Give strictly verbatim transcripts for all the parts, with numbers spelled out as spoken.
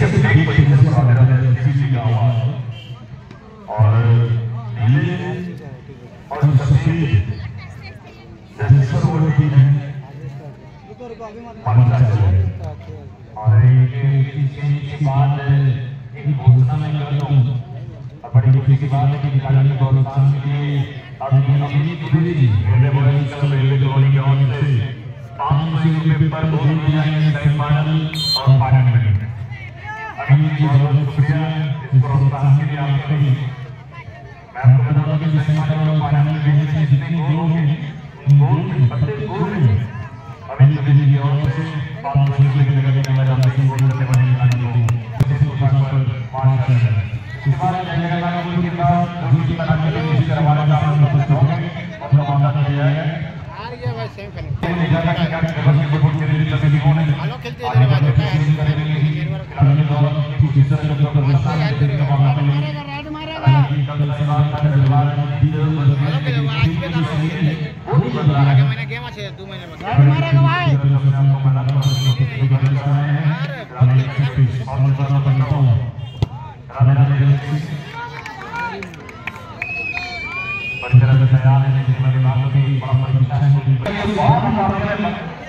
सिर्फ एक पोजीशन पर आने वाले सीसी का आवाज और नीले और सफेद जैसे सरवती है माना जाता है। और एक इसके बाद एक घोषणा मैं कर दूं और बड़ी खुशी की बात है कि खिलाड़ी को प्रोत्साहन के लिए अभी Amit Dwivedi railway board railway colony के ओर से पाँच सौ रुपये पर दो टीमें जाएंगी सेमीफाइनल और फाइनल में। अमित जी बहुत बहुत शुक्रिया इस प्रोत्साहन के लिए आपका भी। मैं आपको बता दूं कि सेमीफाइनल और फाइनल में से जितने गोल हैं उन गोल में प्रत्येक गोल में अमित द्विवेदी की ओर से पाँच सौ रुपये की नगद इनाम राशि से गोल करने वाले खिलाड़ी को इस स्थान पर मान करते हैं। इसके बाद जगह लगा गोल के बाद दूसरी टीम का खेल इसी तरह वाला काम उपस्थित होंगे और मामला दिया है भाई सेमीफाइनल में ज्यादा का क्या व्यवस्थित फुटबॉल के लिए सभी कौन है हेलो खेलते हैं बात है खिलाड़ी द्वारा तीसरा शब्द पर विस्तार देने का मौका मिलेगा। राइट मारेगा कल सलाम का दरबार आगे महीने गेम আছে दो महीने में राइट मारेगा भाई आपको मनाना परिचय में तैयार है जिसमें बात की बड़ा प्रतीक्षा है बहुत सारे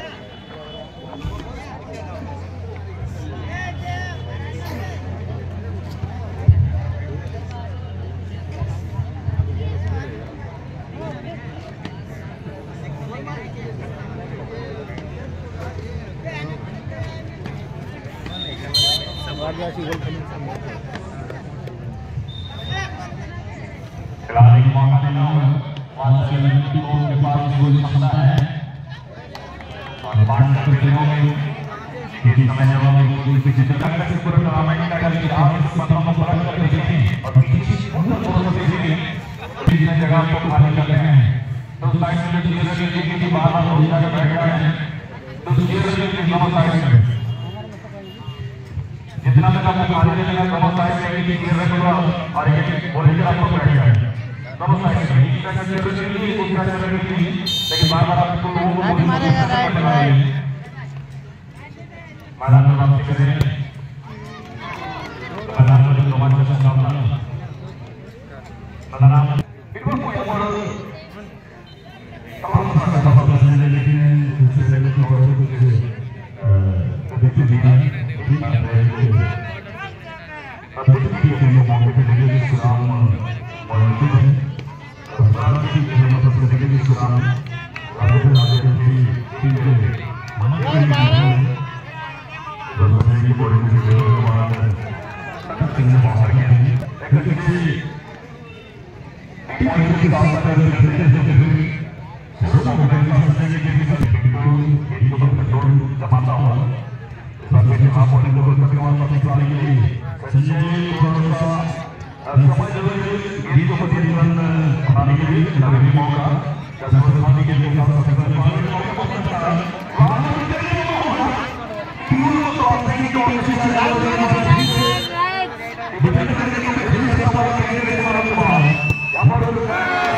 खिलाड़ी को मौका देना होगा वहां से लड़की को के पास गोल क्षमता है और बात करते हुए किसी समय जब हम गोल की जितने तक से पूरा टूर्नामेंट का कल आप इस पत्रों को पलट कर देखें और किसी सुंदर गोल से देखें जितने जगह को खाली कर रहे हैं तो साइड में जो जीरो की बाहर हो जाकर बैठ गए हैं तो जीरो के दोनों साइड में जितना तक आपको खाली देगा दोनों साइड में एक गिर रहे हो और एक बोले कि आपको बैठ गया दोनों साइड में एक साइड में जरूरत नहीं है दूसरा साइड में नहीं लेकिन बार बार आपको लोगों को मारेगा राइट राइट मैदान में वापसी करें मैदान में रोमांचक का सामना मैदान में बिल्कुल कोई हमारा तमाम सारा सफल करने में लेकिन दूसरे लेवल की बातों को से देखते देखते अतिथि के लिए मौके पर लगे सुराम मौजूद है और साथ ही खेलों पर लगे सुराम आगे आगे भी टीम के मंत्री दोनों से भी बड़े बड़े खेलों को मारा है टीम ने बाहर किया है लेकिन किसी टीम की बात कर रहे खेलते हुए सुराम को कहना है कि किसी को कंट्रोल जमाता हुआ बाकी आप और लोगों को कमाल करने के लिए संजय जी भरोसा समझ लो ये तो जीवन बनाने के लिए नवीन मौका जैसे पानी के लिए काम करते हैं वहां पूर्ण तौर से की कोशिश कर रहे हैं डिफेंड करने की कोशिश कर रहे हैं यहां पर